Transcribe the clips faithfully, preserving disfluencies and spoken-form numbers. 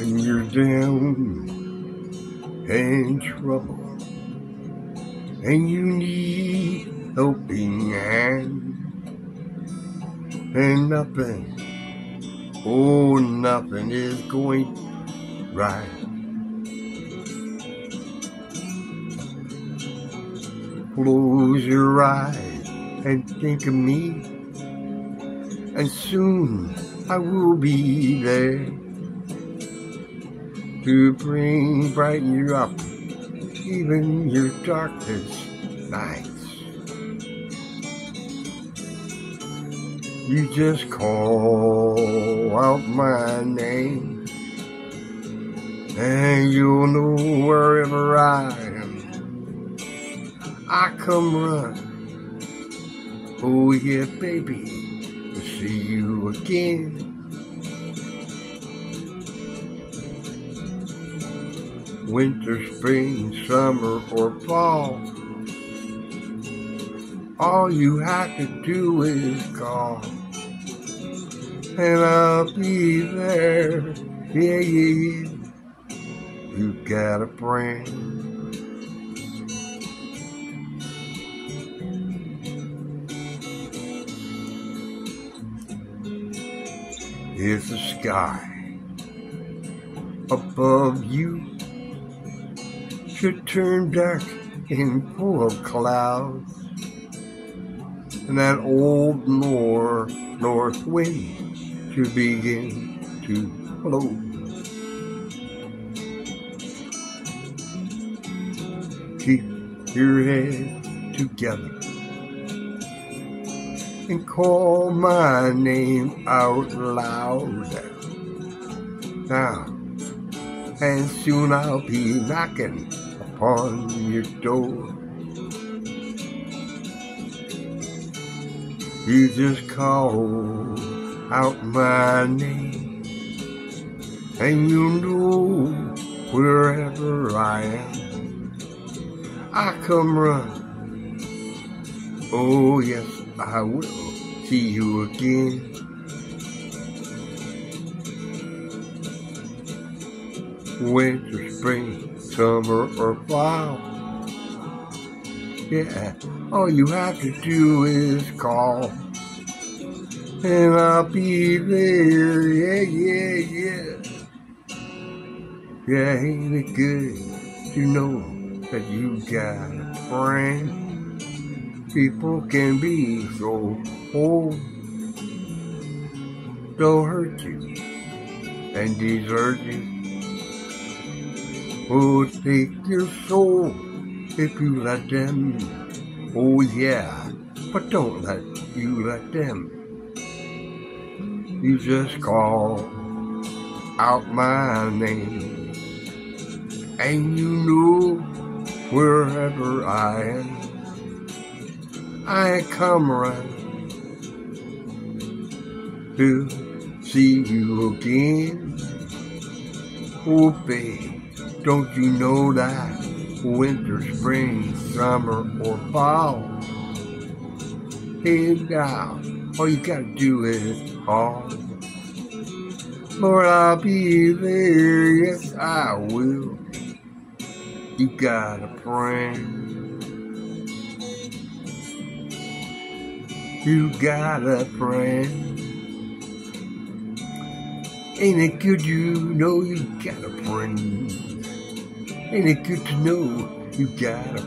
when you're down and trouble and you need helping hand, and nothing, oh nothing is going right. Close your eyes and think of me, and soon I will be there to bring brighten you up even your darkest nights. You just call out my name, and you'll know wherever I am, I come run. Oh yeah, baby, to see you again. Winter, spring, summer, or fall, all you have to do is call, and I'll be there. Yeah, yeah, yeah. You got a friend. If the sky above you should turn dark and full of clouds, and that old north, north wind should begin to blow, keep your head together and call my name out loud. Now, and soon I'll be knocking upon your door. You just call out my name, and you'll know wherever I am, I come run. Oh yes, I will see you again. Winter, spring, summer, or fall, yeah, all you have to do is call, and I'll be there. Yeah, yeah, yeah. Yeah, ain't it good to know that you got a friend? People can be so cold, they'll hurt you and desert you. Oh, take your soul if you let them. Oh yeah, but don't let you let them. You just call out my name, and you know wherever I am, I come run to see you again. Oh babe, don't you know that winter, spring, summer, or fall, hey now, all you gotta do is call. Lord, I'll be there, yes I will. You got a friend. You got a friend. Ain't it good you know you got a friend? Ain't it good to know you got a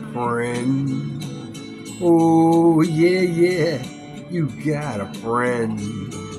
friend? Oh yeah, yeah, you got a friend.